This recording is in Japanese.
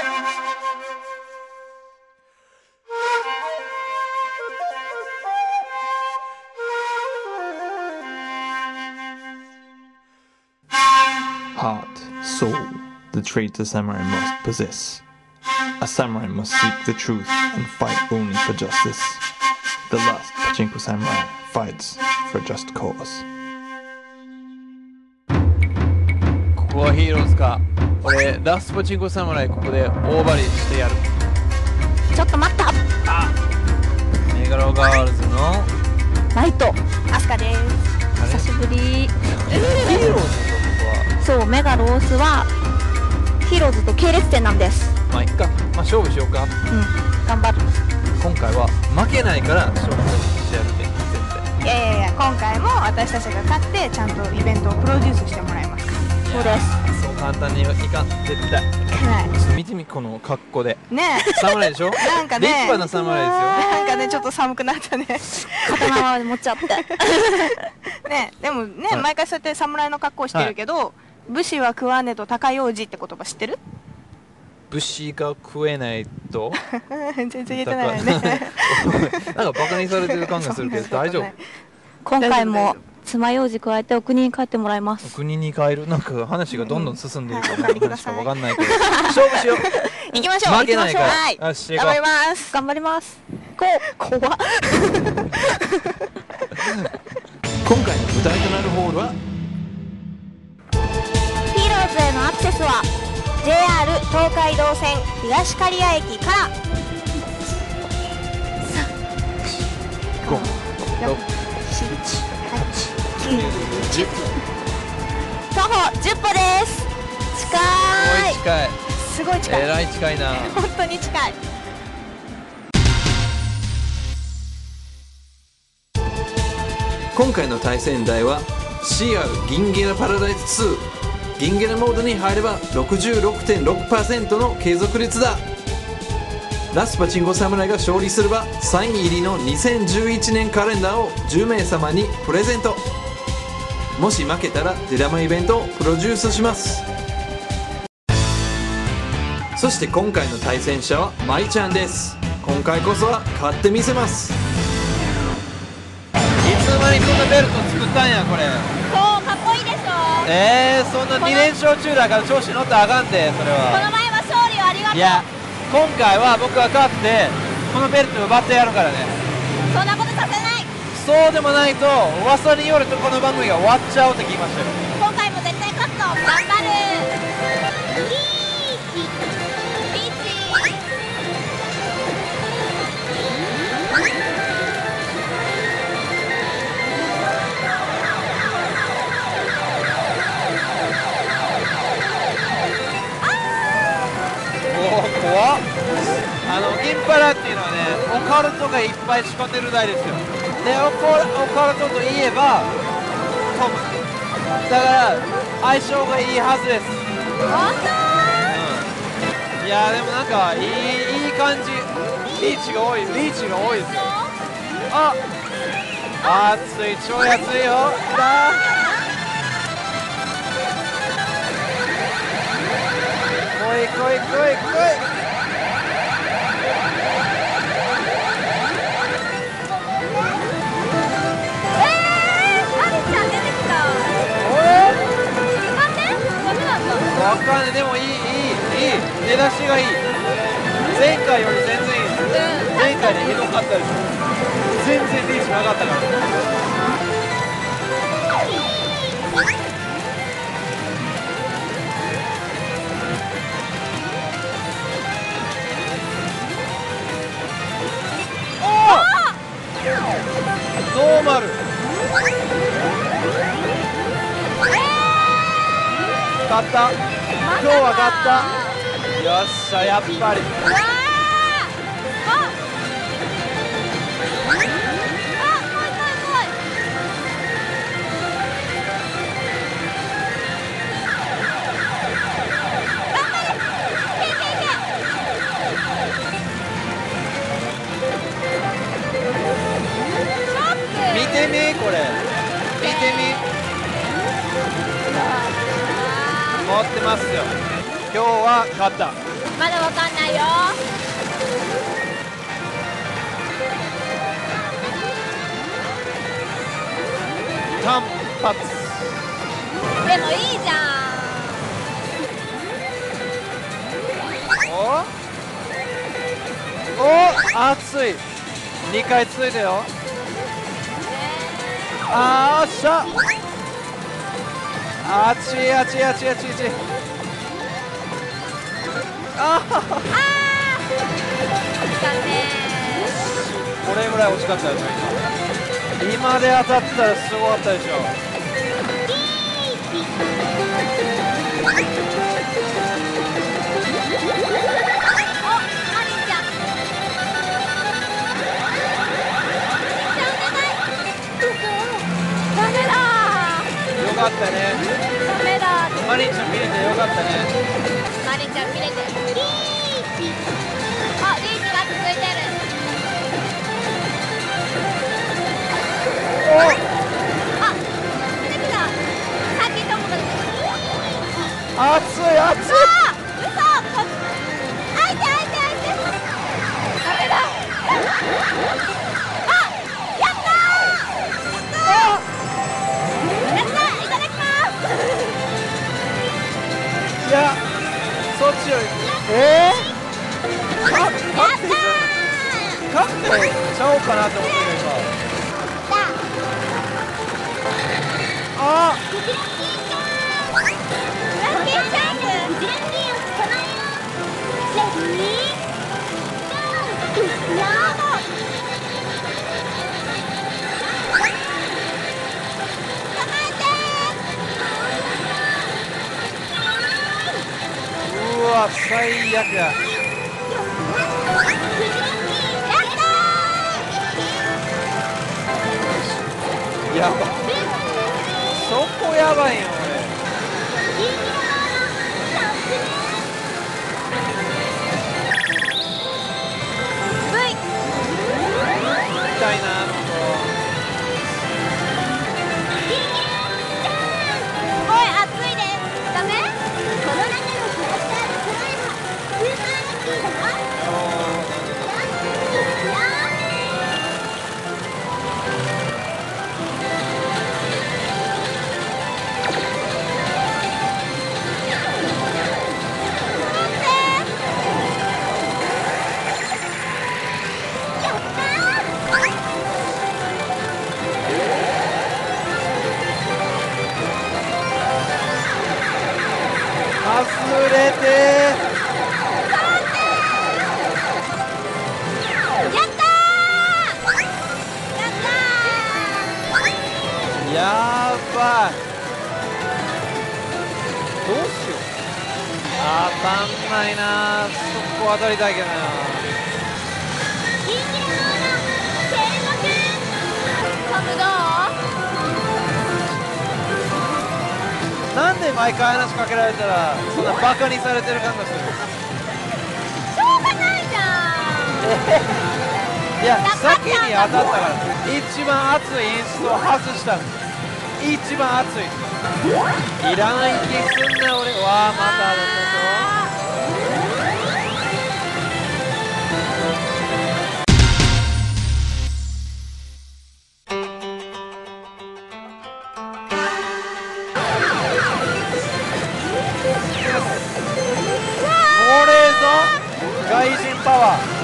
Heart, soul, the trait a samurai must possess. A samurai must seek the truth and fight only for justice. The last Pachinko samurai fights for a just cause. ここはヒーローズか。俺ラストパチンコ侍ここで大張りしてやる。 ちょっと待った。 あ、メガロガールズのナイトアスカです。久しぶり。 ヒーローズのそう、メガロースはヒーローズと系列店なんです。 まあいっか、まあ勝負しようか。 うん、頑張る。 今回は負けないから勝負してやるって、絶対。 いや今回も私たちが勝ってちゃんとイベントをプロデュースしてもらいますから。 そうです。 そう簡単にいかん、絶対。 いかない。 ちょっと見てみ、この格好で。 ねえ。 侍でしょ。 なんかね。 立派な侍ですよ。 なんかね、ちょっと寒くなったね。 刀まで持っちゃって。 ね、でもね、 はい、 毎回そうやって侍の格好してるけど、はい、武士は食わねと高用事って言葉知ってる？ 武士が食えないと全然言えてないね。 なんかバカにされてる感がするけど大丈夫？ 今回も爪楊枝加えてお国に帰ってもらいます。 お国に帰る？なんか話がどんどん進んでいるから話しか分かんないけど勝負しよう。 行きましょう。 負けないから。 はい、頑張ります。 頑張ります。 怖っ。 今回の舞台となるホールはヒーローズへのアクセスは JR 東海道線東刈谷駅から 5、6、 7、8、9、10徒歩10歩です。近い。 近い。 すごい近い。 えらい近いな。 本当に近い。 今回の対戦台は CR 銀ゲラパラダイス2。銀ゲラモードに入れば 66.6% の継続率だ。ラスパチンコ侍が勝利すればサイン入りの2011年カレンダーを10名様にプレゼント。もし負けたら出玉イベントをプロデュースします。そして今回の対戦者はマイちゃんです。今回こそは勝ってみせます。いつの間にこんなベルト作ったんやこれ。 そう、かっこいいでしょ。 そんな2連勝中だから調子乗ったらあかんで、それは。 この前は勝利をありがとう。 いや、今回は僕が勝ってこのベルトを奪ってやるからね。 そんなことさせない。 そうでもないと噂によるとこの番組が終わっちゃうって聞きましたよ。 今回も絶対勝つぞ。頑張る。リーチ怖っ。銀パラっていうのはね、オカルトがいっぱい仕込んでる台ですよ。でオカルトといえばトムだから相性がいいはずです。 本当？ いやでもなんかいい感じ。リーチが多いですよ。熱い、超熱いよ。来い。わかんない。でもいい出だしがいい。前回より全然いい。前回でひどかったでしょ。全然リーチなかったから。ノーマル。勝った。今日は勝った。よっしゃ、やっぱり。見てみ、これ見てみ。持ってますよ。今日は勝った。 まだわかんないよ。 単発。 でもいいじゃん。 お熱い。2回ついたよ。あーっしゃ。あちいあちいあちいあちいあちい。あー残念。 これぐらい惜しかったでしょ今で当たったらすごかったでしょ。よかったね。 ダメだ。 マリンちゃん見れてよかったね。 マリンちゃん見れて。あ、リーチが続いてる。 おあ、出てきた。さっきともが出てきた。 熱い熱い。 嘘。あいてあいてあいて。ダメだ。あ、やったー。やったー。いただきます。 いやそっちより勝ってちゃおうかなと思ってる今。あラッキーチャンス。 うわ最悪や。やばそこやばいよ俺。痛いなあの子。 おい、熱いです。ダメ？この中のキャラクターの黒い歯、スーパーラッキーだよ。 外れてやばい。どうしよう。当たんないな。そこ当たりたいけどな。なんで毎回話しかけられたらそんなバカにされてる感がする。 しょうがないじゃん。 いや先に当たったから一番熱い演出を外したの。一番熱いいらない気すんな俺。わあまた当たったぞ。これぞ外人パワー。